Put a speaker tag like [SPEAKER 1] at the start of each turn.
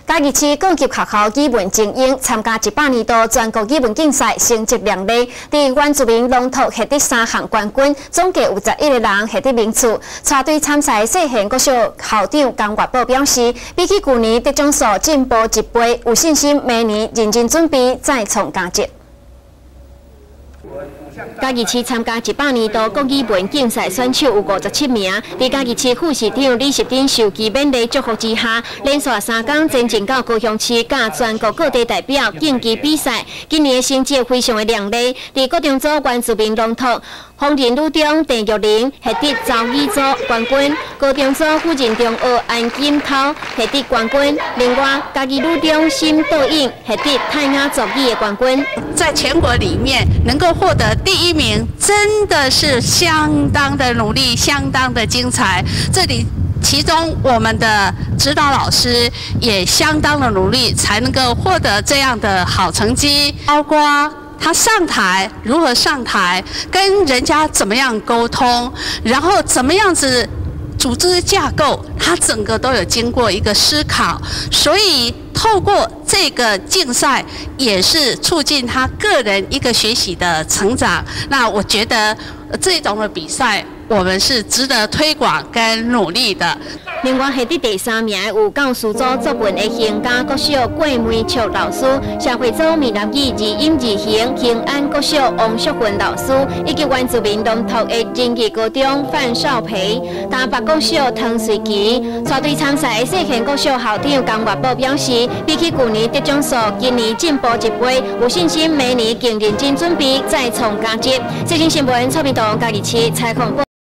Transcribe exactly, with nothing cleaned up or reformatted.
[SPEAKER 1] 嘉义市高级学校语文精英参加一百年度全国语文竞赛，成绩亮丽。伫原住民龙头获得三项冠军，总计有十一个人获得名次。带队参赛的细县国小校长江月宝表示，比起去年得奖数进步一倍，有信心明年认真准备，再创佳绩。 嘉义市参加一百年度国语文竞赛选手有五十七名，伫嘉义市副市长李石珍受其勉励祝福之下，连续三天前进到高雄市，甲全国各地代表竞技比赛。今年的成绩非常的亮丽，伫高中组原住民龙头丰仁女中郑玉玲获得造语组冠军，高中组妇人中学安金涛获得冠军。另外，嘉义女中新倒影获得泰雅族语的冠军。
[SPEAKER 2] 在全国里面能够获得第一名，真的是相当的努力，相当的精彩。这里。 其中，我们的指导老师也相当的努力，才能够获得这样的好成绩。包括他上台如何上台，跟人家怎么样沟通，然后怎么样子组织架构，他整个都有经过一个思考。所以，透过这个竞赛，也是促进他个人一个学习的成长。那我觉得这种的比赛。 我们是值得推广跟努力的。
[SPEAKER 1] 另外，获得第三名的有教师组作文的行家国小郭梅秋老师、社会组闽南语字音字行平安国小王淑芬老师，以及原住民龙头的仁义高中范少培、台北国小唐瑞琪。带队参赛的细县国小校长江月宝表示，比起去年得奖数，今年进步一倍，有信心明年更认真准备，再创佳绩。最新新闻，蔡明东嘉义市采访。